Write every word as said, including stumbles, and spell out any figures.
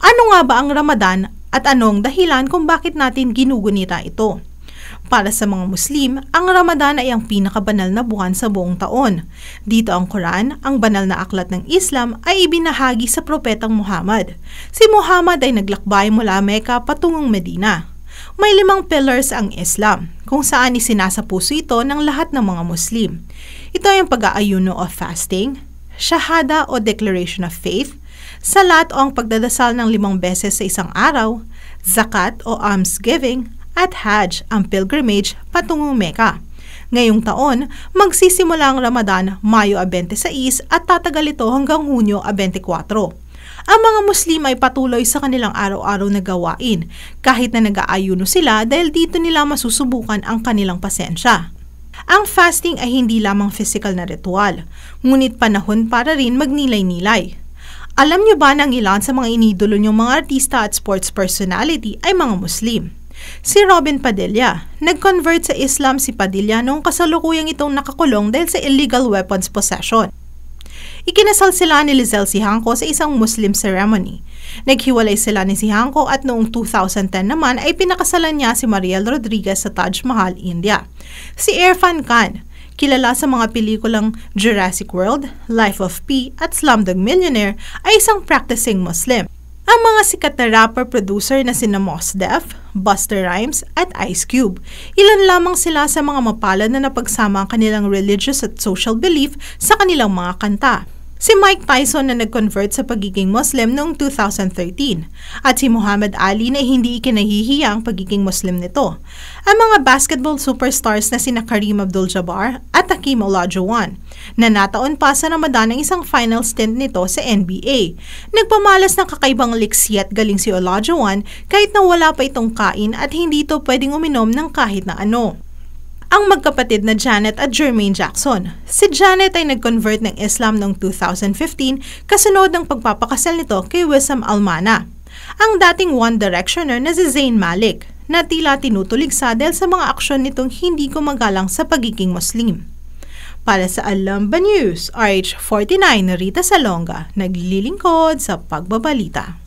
Ano nga ba ang Ramadan at anong dahilan kung bakit natin ginugunita ito? Para sa mga Muslim, ang Ramadan ay ang pinakabanal na buwan sa buong taon. Dito ang Quran, ang banal na aklat ng Islam, ay ibinahagi sa propetang Muhammad. Si Muhammad ay naglakbay mula Mecca patungong Medina. May limang pillars ang Islam, kung saan isinasapuso ito ng lahat ng mga Muslim. Ito ay ang pag-aayuno o fasting, shahada o declaration of faith, salat o ang pagdadasal ng limang beses sa isang araw, zakat o almsgiving, at hajj, ang pilgrimage patungong Mecca. Ngayong taon, magsisimula ang Ramadan Mayo twenty-six at tatagal ito hanggang Hunyo twenty-four. Ang mga Muslim ay patuloy sa kanilang araw-araw na gawain kahit na nag-aayuno sila dahil dito nila masusubukan ang kanilang pasensya. Ang fasting ay hindi lamang physical na ritual, ngunit panahon para rin magnilay-nilay. Alam niyo ba na ang ilan sa mga inidolo niyong mga artista at sports personality ay mga Muslim? Si Robin Padilla. Nag-convert sa Islam si Padilla noong kasalukuyang itong nakakulong dahil sa illegal weapons possession. Ikinasal sila ni Lizelle Sihangco sa isang Muslim ceremony. Naghiwalay sila ni Sihangco at noong two thousand ten naman ay pinakasalan niya si Mariel Rodriguez sa Taj Mahal, India. Si Irfan Khan, kilala sa mga pelikulang Jurassic World, Life of Pi at Slumdog Millionaire, ay isang practicing Muslim. Ang mga sikat na rapper-producer na sina Mos Def, Busta Rhymes at Ice Cube, ilan lamang sila sa mga mapalad na napagsama ang kanilang religious at social belief sa kanilang mga kanta. Si Mike Tyson na nag-convert sa pagiging Muslim noong two thousand thirteen at si Muhammad Ali na hindi ikinahihiya ang pagiging Muslim nito. Ang mga basketball superstars na sina Kareem Abdul-Jabbar at Hakeem Olajuwon na nataon pa sa Ramadan ang isang final stint nito sa N B A. Nagpamalas ng kakaibang liksi at galing si Olajuwon kahit na wala pa itong kain at hindi ito pwedeng uminom ng kahit na ano. Ang magkapatid na Janet at Jermaine Jackson. Si Janet ay nag-convert ng Islam noong two thousand fifteen kasunod ng pagpapakasal nito kay Wissam Almana. Ang dating One Directioner na si Zayn Malik na tila tinutuligsa dahil sa mga aksyon nitong hindi gumagalang sa pagiging Muslim. Para sa Alamba News, R H forty-nine, Rita Salonga, naglilingkod sa Pagbabalita.